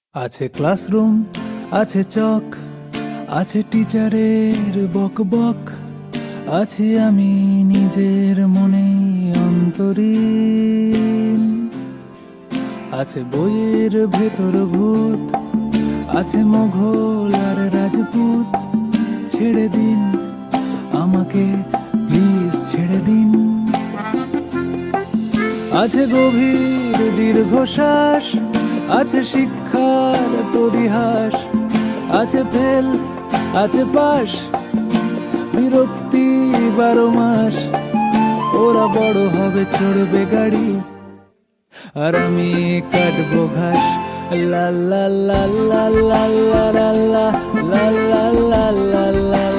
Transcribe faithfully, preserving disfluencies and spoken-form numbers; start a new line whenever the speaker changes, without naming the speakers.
আছে ক্লাসরুম, আছে চক, আছে টিচারের বক বক, আছি আমি নিজের মনে অন্তরীণ। আছে বইয়ের ভেতর ভূত, আছে মোঘল আর রাজপুত। ছেড়ে দিন আমাকে, প্লিজ ছেড়ে দিন। আছে গভীর দীর্ঘশ্বাস, আছে শিক্ষার পরিহাস, আছে ফেল, আছে পাশ, বিরক্তি বারো মাস। ওরা বড় হবে, চড়বে গাড়ি, আর আমি কাটবো ঘাস। লা লা লা লা লা লা লা লা লা লা লা লা লা।